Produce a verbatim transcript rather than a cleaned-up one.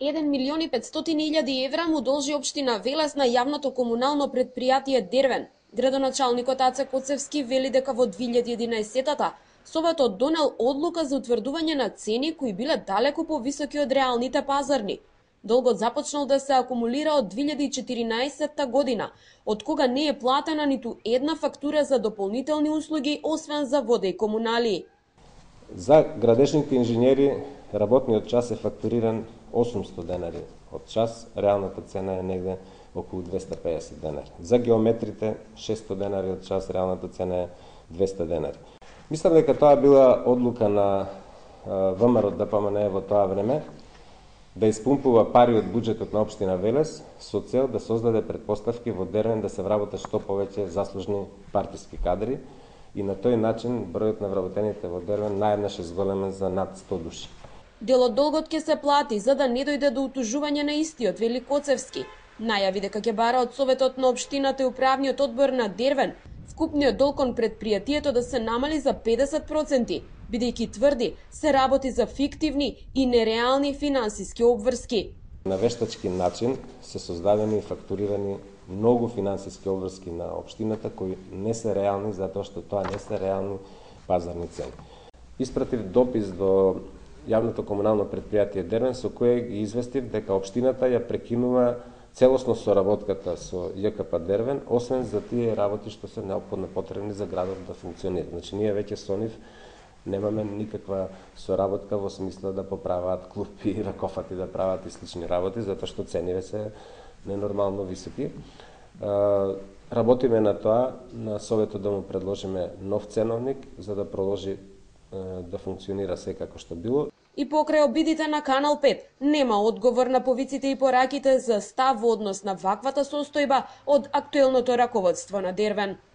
еден милион и петстотини илјади евра му должи општина Велес на јавното комунално претпријатие Дервен. Градоначалникот Аце Коцевски вели дека во две илјади и единаесетта Советот донел одлука за утврдување на цени кои биле далеку повисоки од реалните пазарни. Долгот започнал да се акумулира од две илјади и четиринаесетта година, од кога не е платена ниту една фактура за дополнителни услуги, освен за вода и комунали. За градежните инженери работниот час е фактуриран осумсто денари од час, реалната цена е негде околу двеста пеесет денари. За геометрите шестстотини денари од час, реалната цена е двеста денари. Мислам дека тоа била одлука на ВМРО ДПМНЕ во тоа време да испумпува пари од буџетот на општина Велес со цел да создаде предпоставки во Дервен да се вработат што повеќе заслужни партиски кадри и на тој начин бројот на вработените во Дервен наеднаш е зголемен за над сто души. Дел од долгот ќе се плати за да не дојде до утужување на истиот, вели Коцевски. Најави дека ќе бара од Советот на општината и управниот одбор на Дервен вкупниот долг кон претпријатието да се намали за педесет проценти, бидејќи тврди се работи за фиктивни и нереални финансиски обврски. На вештачки начин се создадени и фактурирани многу финансиски обврски на општината кои не се реални затоа што тоа не се реални пазарни цени. Испратив допис до јавното комунално претпријатие Дервен со кое ги известив дека општината ја прекинува целосно соработката со ЈКП Дервен, освен за тие работи што се неопходно потребни за градот да функционира. Значи ние веќе со нив немаме никаква соработка во смисла да поправаат клупи, ракофати да прават и слични работи, затоа што цениве се ненормално високи. Работиме на тоа, на Советот да му предложиме нов ценовник за да продолжи да функционира се како што било. И покрај обидите на Канал пет, нема одговор на повиците и пораките за став во однос на ваквата состојба од актуелното раководство на Дервен.